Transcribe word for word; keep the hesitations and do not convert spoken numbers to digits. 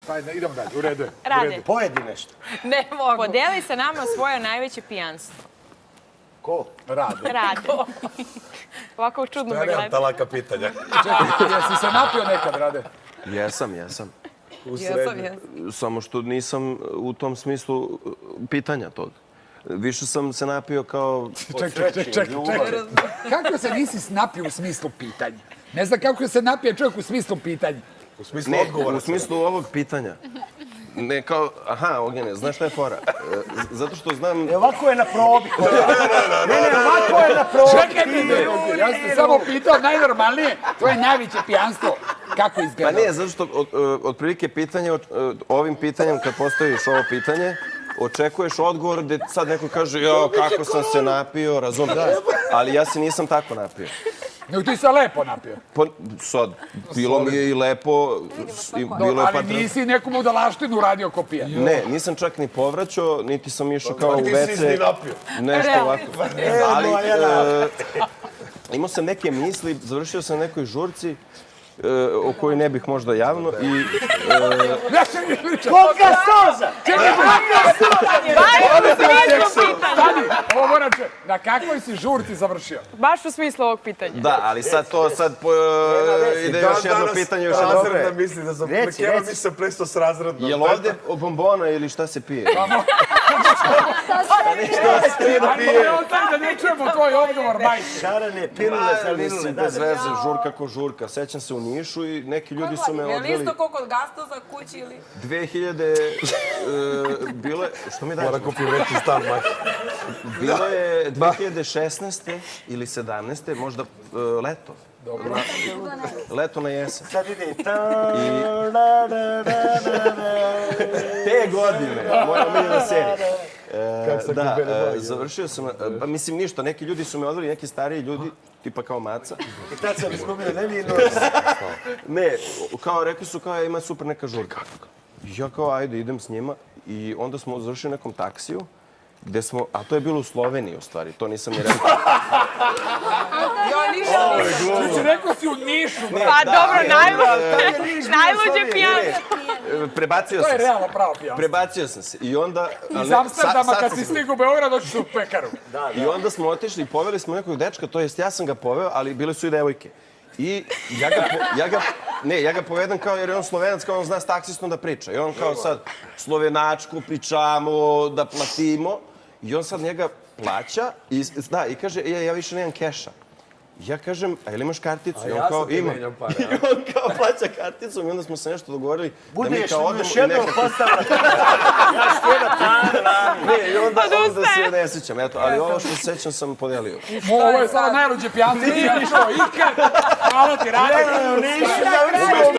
Ajde, idemo dalje, u redu je. Rade. Pojedi nešto. Ne mogu. Podeli sa nama svoje najveće pijanstvo. Ko? Rade. Rade. Ovako čudno me Ja nemam gleda. ta laka pitanja. Čekaj, jesi se napio nekad, Rade? Jesam, jesam. U Jesam, srednju. jesam. Samo što nisam u tom smislu pitanja tog. Više sam se napio kao... Čekaj, čekaj, čekaj, čekaj. Kako se nisi napio u smislu pitanja? Ne znam kako se napije čovjek u smislu pitanja. U smislu Ne, odgovora. u smislu ovog pitanja. Ne kao, aha, Ognjene, znaš šta je fora? E, Zato što znam... E, ovako je na probi. Ne, ne, ovako je na probi. Čekaj mi, ne, ja sam te samo pitao najnormalnije, to je najveće pijanstvo. Kako Pa izgleda? ne, zato što od, otprilike pitanje, od, ovim pitanjem, kad postaviš ovo pitanje, očekuješ odgovor gde sad neko kaže, jao, kako sam se napio, razumiješ? Ali ja se nisam tako napio. Nego ti se lepo napio. Pa sad, bilo mi je i lepo, i bilo je Ali par... nisi neku budalaštinu uradio ko pijan. Ne, nisam čak ni povraćao, niti sam išao kao u Ti ve si ce. ni napio. Nešto Realno. ovako. Ali e, imao sam neke misli, završio sam na nekoj žurci e, o kojoj ne bih možda javno i... Ja sam mi pričao. Koga soza? Čekaj, Baš u smislu pitanja. stani, ovo moram čuti. Na kakvoj si žurci završio? Baš u smislu ovog pitanja. Da, ali sad to, sad po, ide još jedno pitanje, još jedno Razredna pre. misli da sam Reci, prekjeva, reci. mislim sam presto s razrednom. Jel ovde bombona ili šta se pije? Ajde, on sam da ne čujemo tvoj odgovor, majke. Šarane, pilule, Pa, salminule. mislim, bez veze, žurka ko žurka. Sećam se u Nišu i neki ljudi su me Je li odveli... isto koliko gasto za kući ili... dve hiljade... e, bilo je... Što mi daješ? Mora kupim veći stan, mać. Bilo je dve hiljade šesnaeste ili sedamnaeste, možda e, leto. Dobro. Leto na jesen. Sad ide. Te godine, moram vidjeti na seriji. Kako sam Da, kupio e, završio sam, e, pa mislim ništa, neki ljudi su me odveli, neki stariji ljudi, tipa kao Maca. I tad sam izgubio nevino. Ne, kao rekli su kao ima super neka žurka. Ja kao ajde idem s njima i onda smo završili u nekom taksiju gde smo, a to je bilo u Sloveniji u stvari, to nisam ni rekao. Ja ništa nisam. Znači, rekao si u Nišu, bre. Pa dobro, najluđe, Slovenija. najluđe pijanstvo. E, Prebacio To je sam se. realno pravo pijanstvo. Prebacio sam se i onda... ali Iz ne, Amsterdama sad- sad kad sam si se- stigao u Beograd, doći su u pekaru. I onda smo otišli i poveli smo nekog dečka, to jest ja sam ga poveo, ali bile su i devojke. I ja ga, po- ja ga, ne, ja ga povedam kao jer je on Slovenac, kao on zna s taksistom da priča. I on kao sad slovenačku pričamo, da platimo. I on sad njega plaća i, da, i kaže, ja, ja više nemam keša. Ja kažem, a jel imaš karticu? I on kao, ima. I on kao plaća karticom i onda smo se nešto dogovorili. Da mi Budeš kao mi odemo još i jednom nekako... postavila. Ja stjena plana. Ne, i onda, onda se Odustaje. ja ne sjećam, eto, ali ovo što se sjećam sam podelio. Mo, ovo je sada najluđe pijanstvo. Nisi išao ikad. Hvala ti, Rade. Nisi završio.